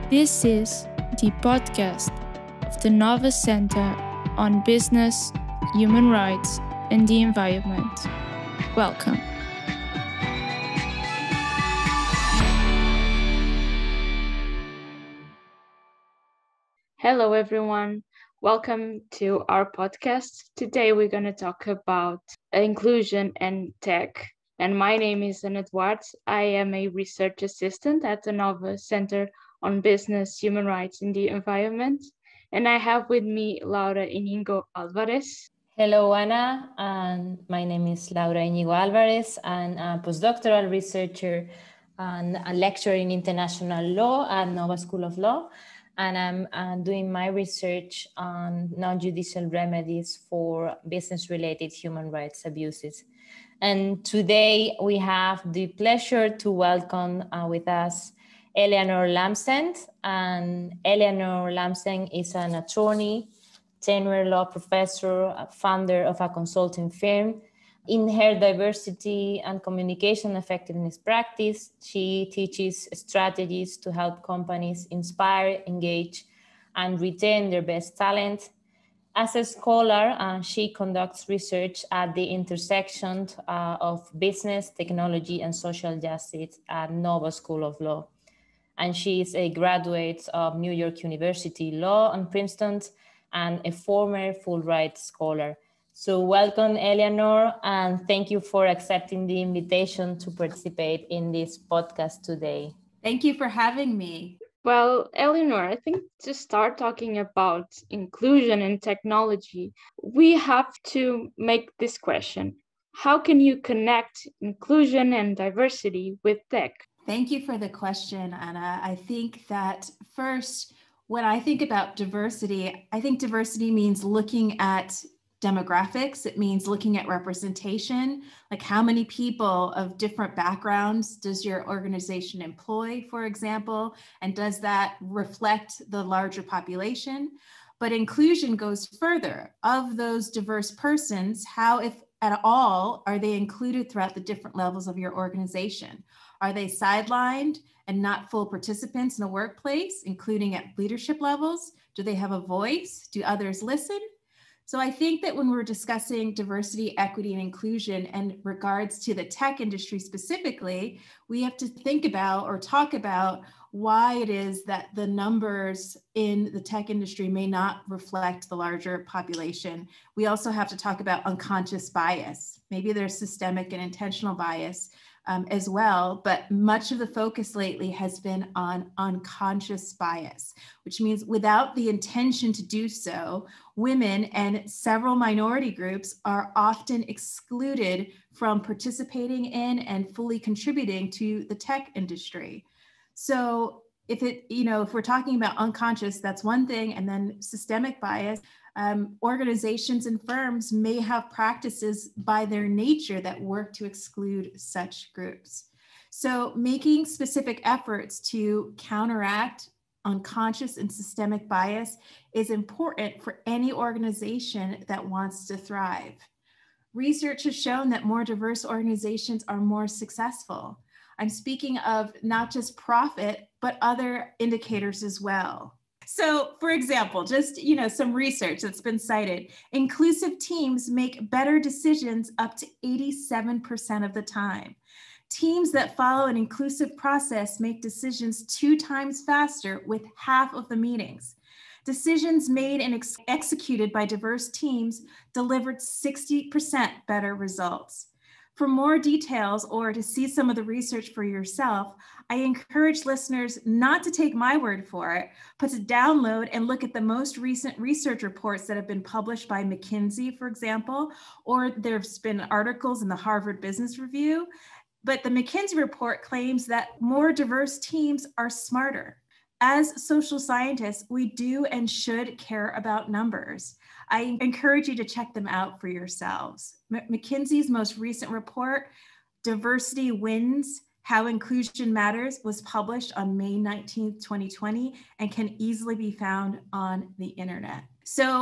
This is the podcast of the Nova Center on Business, Human Rights, and the Environment. Welcome. Hello, everyone. Welcome to our podcast. Today, we're going to talk about inclusion and tech. And my name is Ana Duarte. I am a research assistant at the Nova Center on Business, Human Rights, and the Environment. And I have with me Laura Inigo Alvarez. Hello, Ana, and my name is Laura Inigo Alvarez. I'm a postdoctoral researcher and a lecturer in international law at Nova School of Law. And I'm doing my research on non-judicial remedies for business-related human rights abuses. And today we have the pleasure to welcome with us Eleanor Lamseng. And Eleanor Lamseng is an attorney, tenure law professor, founder of a consulting firm. In her diversity and communication effectiveness practice, she teaches strategies to help companies inspire, engage, and retain their best talent. As a scholar, she conducts research at the intersection of business, technology, and social justice at Nova School of Law. And she is a graduate of New York University Law and Princeton, and a former Fulbright scholar. So welcome, Eleanor, and thank you for accepting the invitation to participate in this podcast today. Thank you for having me. Well, Eleanor, I think to start talking about inclusion and technology, we have to make this question. How can you connect inclusion and diversity with tech? Thank you for the question, Anna. I think that first, when I think about diversity, I think diversity means looking at demographics. It means looking at representation, like how many people of different backgrounds does your organization employ, for example, and does that reflect the larger population? But inclusion goes further. Of those diverse persons, how, if at all, are they included throughout the different levels of your organization? Are they sidelined and not full participants in the workplace, including at leadership levels? Do they have a voice? Do others listen? So I think that when we're discussing diversity, equity, and inclusion and regards to the tech industry specifically, we have to think about or talk about why it is that the numbers in the tech industry may not reflect the larger population. We also have to talk about unconscious bias. Maybe there's systemic and intentional bias as well, but much of the focus lately has been on unconscious bias, which means without the intention to do so, women and several minority groups are often excluded from participating in and fully contributing to the tech industry. So if we're talking about unconscious, that's one thing, and then systemic bias, organizations and firms may have practices by their nature that work to exclude such groups. So making specific efforts to counteract unconscious and systemic bias is important for any organization that wants to thrive. Research has shown that more diverse organizations are more successful. I'm speaking of not just profit, but other indicators as well. So for example, just some research that's been cited, inclusive teams make better decisions up to 87% of the time. Teams that follow an inclusive process make decisions 2 times faster with half of the meetings. Decisions made and executed by diverse teams delivered 60% better results. For more details or to see some of the research for yourself, I encourage listeners not to take my word for it, but to download and look at the most recent research reports that have been published by McKinsey, for example, or there's been articles in the Harvard Business Review. But the McKinsey report claims that more diverse teams are smarter. As social scientists, we do and should care about numbers. I encourage you to check them out for yourselves. McKinsey's most recent report, Diversity Wins, How Inclusion Matters, was published on May 19th, 2020, and can easily be found on the internet. So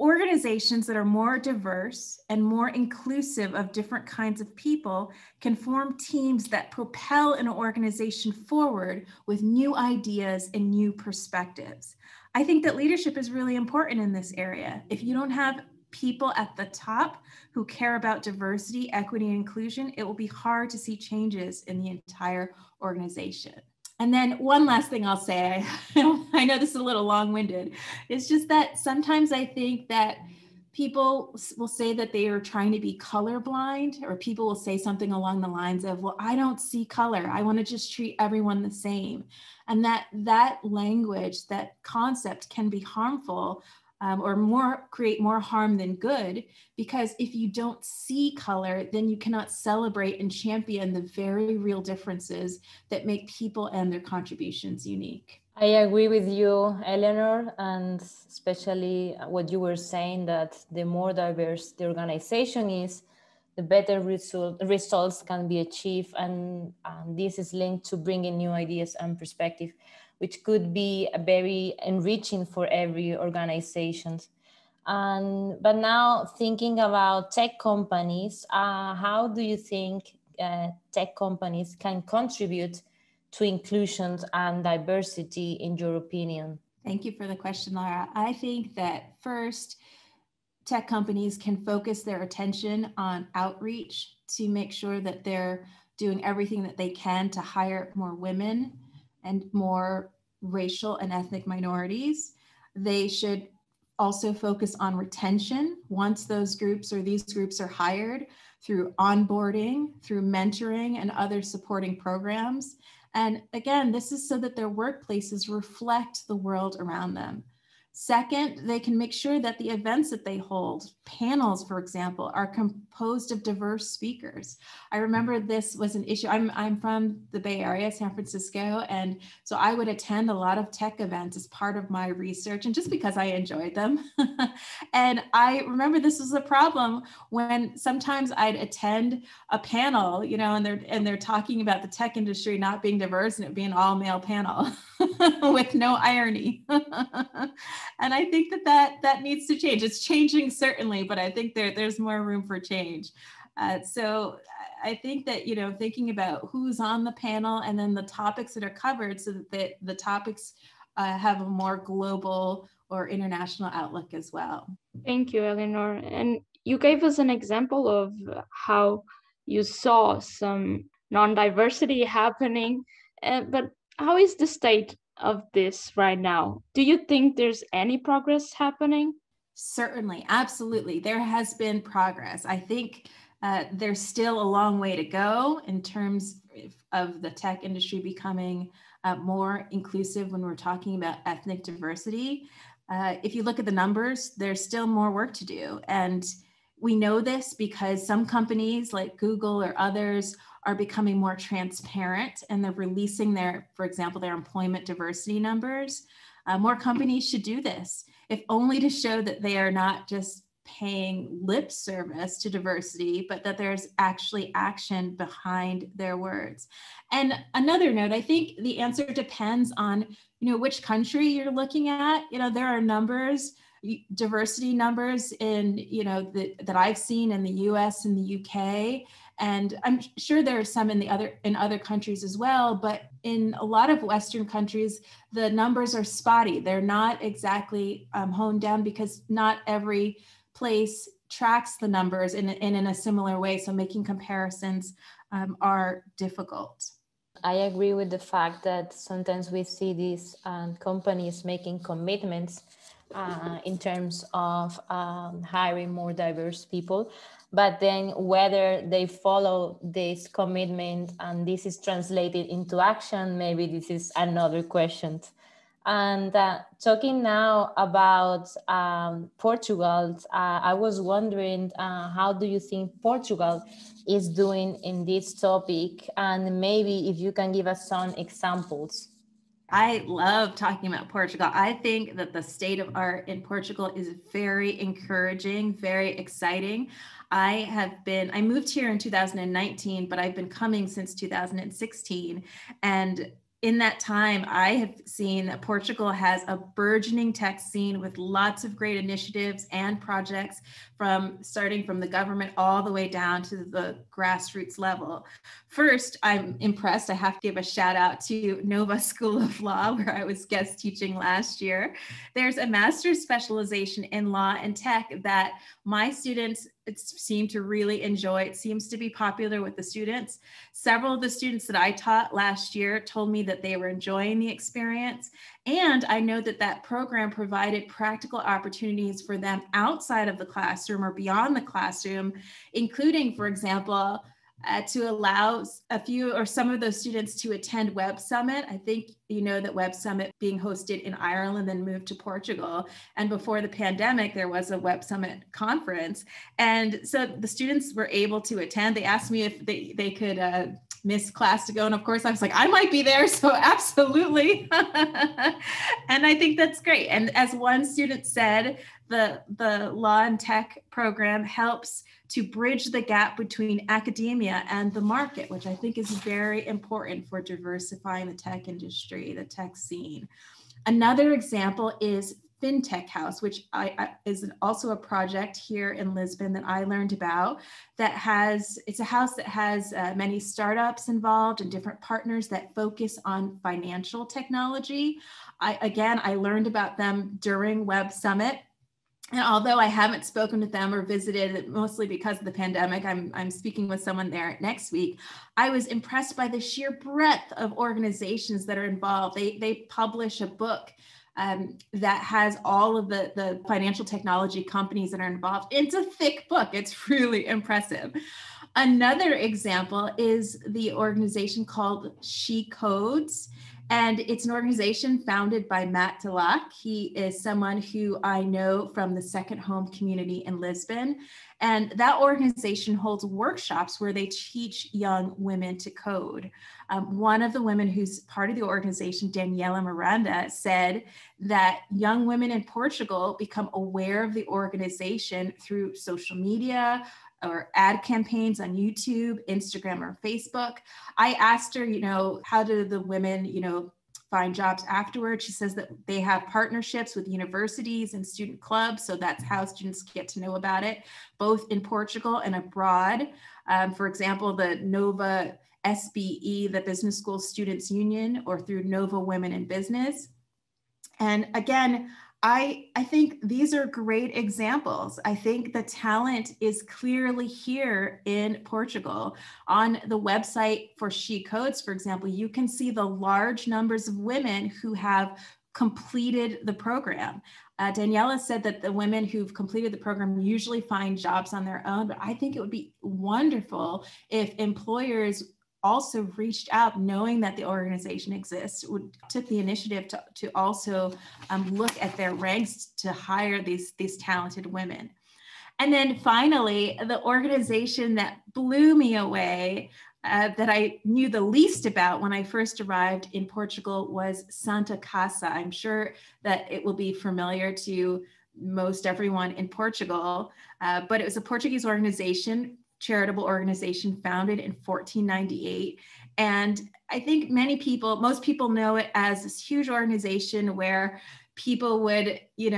organizations that are more diverse and more inclusive of different kinds of people can form teams that propel an organization forward with new ideas and new perspectives. I think that leadership is really important in this area. If you don't have people at the top who care about diversity, equity, and inclusion, it will be hard to see changes in the entire organization. And then one last thing I'll say, I know this is a little long-winded, it's just that sometimes I think that people will say that they are trying to be colorblind, or people will say something along the lines of, well, I don't see color. I want to just treat everyone the same. And that language, that concept can be harmful or create more harm than good, because if you don't see color, then you cannot celebrate and champion the very real differences that make people and their contributions unique. I agree with you, Eleanor, and especially what you were saying, that the more diverse the organization is, the better results can be achieved. And this is linked to bringing new ideas and perspective, which could be very enriching for every organization. But now thinking about tech companies, how do you think tech companies can contribute to inclusion and diversity, in your opinion? Thank you for the question, Laura. I think that first, tech companies can focus their attention on outreach to make sure that they're doing everything that they can to hire more women and more racial and ethnic minorities. They should also focus on retention once those groups or these groups are hired, through onboarding, through mentoring and other supporting programs. And again, this is so that their workplaces reflect the world around them. Second, they can make sure that the events that they hold, panels, for example, are composed of diverse speakers. I remember this was an issue. I'm from the Bay Area, San Francisco, and so I would attend a lot of tech events as part of my research, and just because I enjoyed them. And I remember this was a problem when sometimes I'd attend a panel, and they're talking about the tech industry not being diverse and it being an all-male panel with no irony. And I think that needs to change. It's changing, certainly, but I think there's more room for change. So I think that, thinking about who's on the panel and then the topics that are covered, so that the topics have a more global or international outlook as well. Thank you, Eleanor. And you gave us an example of how you saw some non-diversity happening, but how is the state of this right now? Do you think there's any progress happening? Certainly, absolutely. There has been progress. I think there's still a long way to go in terms of the tech industry becoming more inclusive when we're talking about ethnic diversity. If you look at the numbers, there's still more work to do. And we know this because some companies like Google or others are becoming more transparent, and they're releasing for example, their employment diversity numbers. More companies should do this, if only to show that they are not just paying lip service to diversity, but that there's actually action behind their words. And another note, I think the answer depends on, which country you're looking at. There are numbers, diversity numbers that I've seen in the US and the UK. And I'm sure there are some in other countries as well, but in a lot of Western countries, the numbers are spotty. They're not exactly honed down, because not every place tracks the numbers in a similar way. So making comparisons are difficult. I agree with the fact that sometimes we see these companies making commitments in terms of hiring more diverse people. But then whether they follow this commitment and this is translated into action, maybe this is another question. And talking now about Portugal, I was wondering, how do you think Portugal is doing in this topic? And maybe if you can give us some examples. I love talking about Portugal. I think that the state of art in Portugal is very encouraging, very exciting. I moved here in 2019, but I've been coming since 2016. And in that time, I have seen that Portugal has a burgeoning tech scene with lots of great initiatives and projects starting from the government all the way down to the grassroots level. First, I'm impressed. I have to give a shout out to Nova School of Law, where I was guest teaching last year. There's a master's specialization in law and tech that my students seem to really enjoy. It seems to be popular with the students. Several of the students that I taught last year told me that they were enjoying the experience. And I know that that program provided practical opportunities for them outside of the classroom or beyond the classroom, including, for example, to allow a few or some of those students to attend Web Summit. I think you know that Web Summit being hosted in Ireland, then moved to Portugal. And before the pandemic, there was a Web Summit conference. And so the students were able to attend. They asked me if they could miss class to go. And of course, I was like, I might be there. So absolutely. And I think that's great. And as one student said, the law and tech program helps to bridge the gap between academia and the market, which I think is very important for diversifying the tech industry, the tech scene. Another example is FinTech House, which is also a project here in Lisbon that I learned about. It's a house that has many startups involved and different partners that focus on financial technology. I learned about them during Web Summit. And although I haven't spoken with them or visited, mostly because of the pandemic, I'm speaking with someone there next week. I was impressed by the sheer breadth of organizations that are involved. They publish a book that has all of the financial technology companies that are involved. It's a thick book. It's really impressive. Another example is the organization called She Codes. And it's an organization founded by Matt Delac. He is someone who I know from the Second Home community in Lisbon. And that organization holds workshops where they teach young women to code. One of the women who's part of the organization, Daniela Miranda, said that young women in Portugal become aware of the organization through social media, or ad campaigns on YouTube, Instagram, or Facebook. I asked her, how do the women, find jobs afterwards? She says that they have partnerships with universities and student clubs. So that's how students get to know about it, both in Portugal and abroad. For example, the Nova SBE, the Business School Students Union, or through Nova Women in Business. And again, I think these are great examples. I think the talent is clearly here in Portugal. On the website for She Codes, for example, you can see the large numbers of women who have completed the program. Daniela said that the women who've completed the program usually find jobs on their own, but I think it would be wonderful if employers also reached out knowing that the organization exists, took the initiative to also look at their ranks to hire these talented women. And then finally, the organization that blew me away, that I knew the least about when I first arrived in Portugal, was Santa Casa. I'm sure that it will be familiar to most everyone in Portugal, but it was a Portuguese organization, charitable organization founded in 1498. And I think most people know it as this huge organization where people would,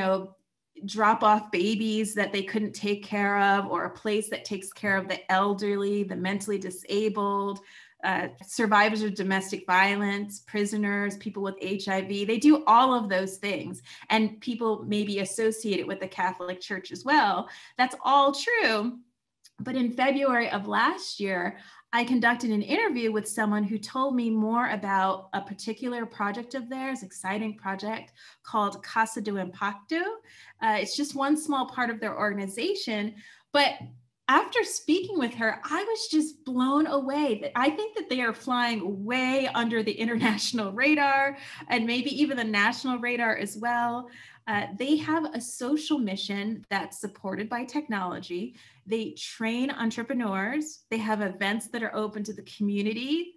drop off babies that they couldn't take care of, or a place that takes care of the elderly, the mentally disabled, survivors of domestic violence, prisoners, people with HIV. They do all of those things. And people may be associated with the Catholic Church as well. That's all true. But in February of last year, I conducted an interview with someone who told me more about a particular project of theirs, exciting project called Casa do Impacto. It's just one small part of their organization. But after speaking with her, I was just blown away. I think that they are flying way under the international radar and maybe even the national radar as well. They have a social mission that's supported by technology. They train entrepreneurs. They have events that are open to the community.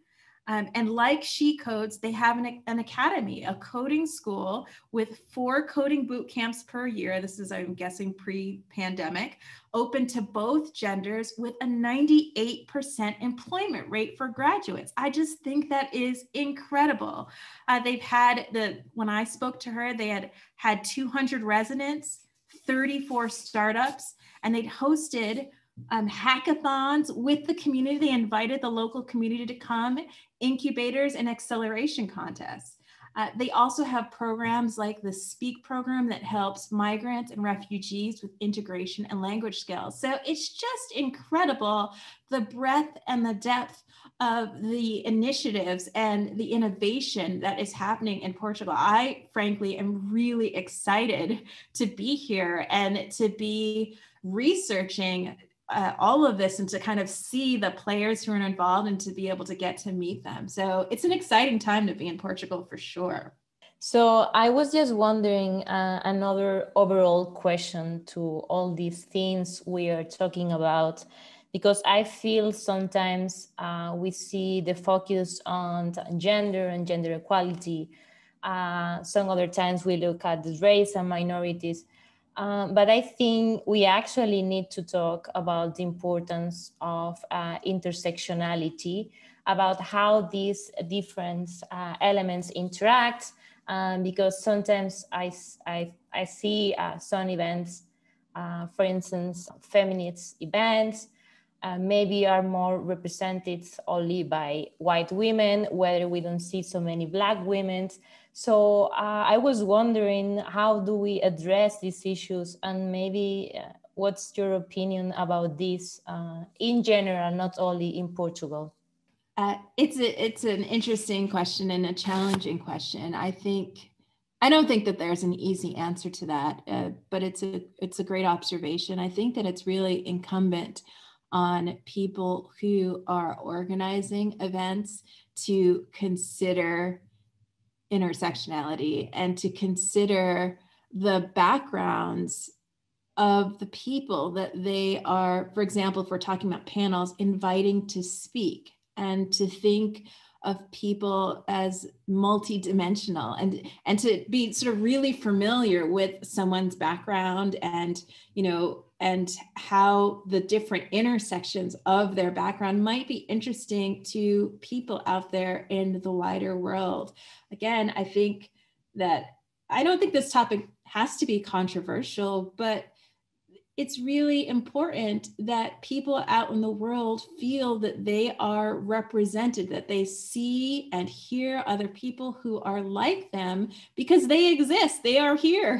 And like She Codes, they have an academy, a coding school with 4 coding boot camps per year. This is, I'm guessing, pre-pandemic, open to both genders with a 98% employment rate for graduates. I just think that is incredible. They've had, when I spoke to her, they had 200 residents, 34 startups, and they'd hosted hackathons with the community. They invited the local community to come, incubators and acceleration contests. They also have programs like the Speak program that helps migrants and refugees with integration and language skills. So it's just incredible, the breadth and the depth of the initiatives and the innovation that is happening in Portugal. I frankly am really excited to be here and to be researching all of this and to kind of see the players who are involved and to be able to get to meet them. So it's an exciting time to be in Portugal for sure. So I was just wondering another overall question to all these things we are talking about, because I feel sometimes we see the focus on gender and gender equality. Some other times we look at the race and minorities. But I think we actually need to talk about the importance of intersectionality, about how these different elements interact, because sometimes I see some events, for instance, feminist events, maybe are more represented only by white women, whether we don't see so many Black women. So I was wondering, how do we address these issues, and maybe what's your opinion about this in general, not only in Portugal? It's an interesting question and a challenging question. I don't think that there's an easy answer to that, but it's a great observation. I think that it's really incumbent on people who are organizing events to consider intersectionality and to consider the backgrounds of the people that they are, for example, if we're talking about panels, inviting to speak, and to think of people as multidimensional, and to be sort of really familiar with someone's background and, and how the different intersections of their background might be interesting to people out there in the wider world. Again, I don't think this topic has to be controversial, but it's really important that people out in the world feel that they are represented, that they see and hear other people who are like them, because they exist, they are here.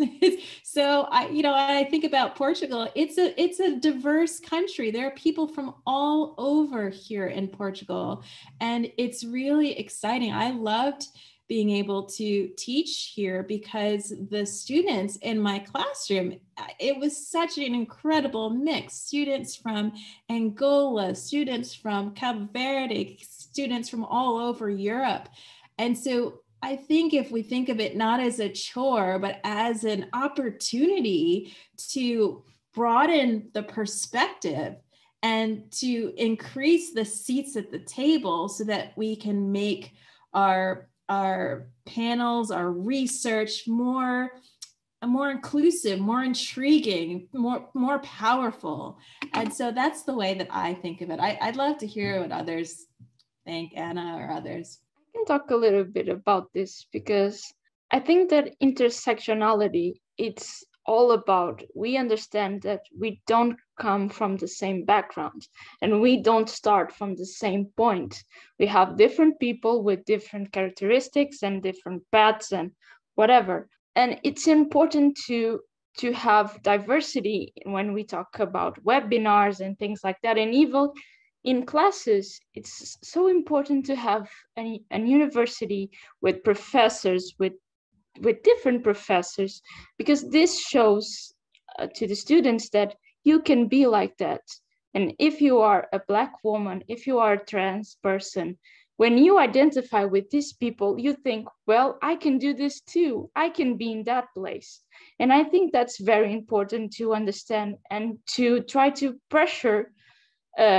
So I think about Portugal, it's a diverse country. There are people from all over here in Portugal, and it's really exciting. I loved being able to teach here because the students in my classroom, it was such an incredible mix. Students from Angola, students from Cabo Verde, students from all over Europe. And so I think if we think of it not as a chore, but as an opportunity to broaden the perspective and to increase the seats at the table so that we can make our panels, our research more inclusive, more intriguing, more powerful. And so that's the way that I think of it. I'd love to hear what others think, Anna or others. I can talk a little bit about this, because I think that intersectionality, it's all about, we understand that we don't come from the same background and we don't start from the same point. We have different people with different characteristics and different paths and whatever. And it's important to have diversity when we talk about webinars and things like that. And even in classes, it's so important to have a university with professors, with different professors, because this shows to the students that you can be like that. And if you are a Black woman, if you are a trans person, when you identify with these people, you think, well, I can do this too. I can be in that place. And I think that's very important to understand and to try to pressure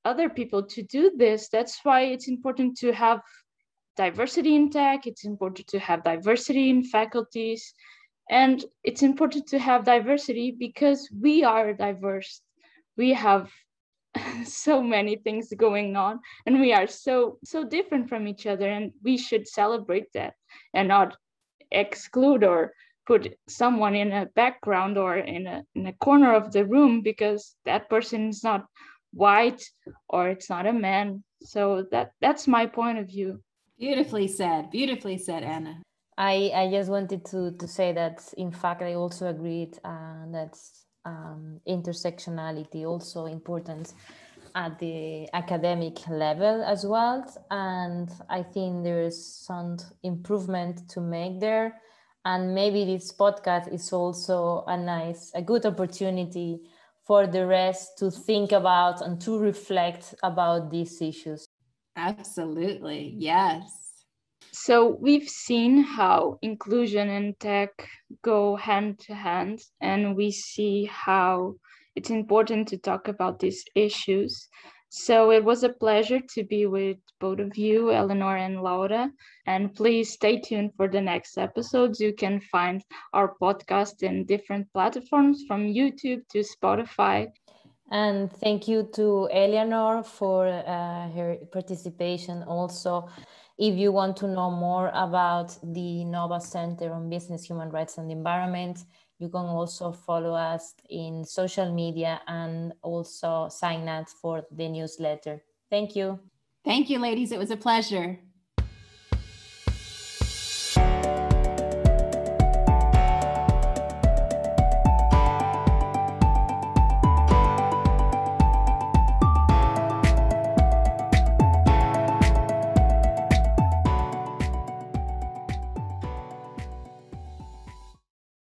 other people to do this. That's why it's important to have diversity in tech. It's important to have diversity in faculties. And it's important to have diversity because we are diverse. We have so many things going on, and we are so different from each other, and we should celebrate that and not exclude or put someone in a background or in a corner of the room because that person is not white or it's not a man. So that's my point of view. Beautifully said, Anna. I just wanted to say that, in fact, I also agreed that intersectionality also important at the academic level as well. And I think there is some improvement to make there. And maybe this podcast is also a good opportunity for the rest to think about and to reflect about these issues. Absolutely, yes. So we've seen how inclusion and tech go hand to hand, and we see how it's important to talk about these issues. So it was a pleasure to be with both of you, Eleanor and Laura. And please stay tuned for the next episodes. You can find our podcast in different platforms from YouTube to Spotify. And thank you to Eleanor for her participation also. If you want to know more about the Nova Center on Business, Human Rights and Environment, you can also follow us in social media and also sign up for the newsletter. Thank you. Thank you, ladies. It was a pleasure.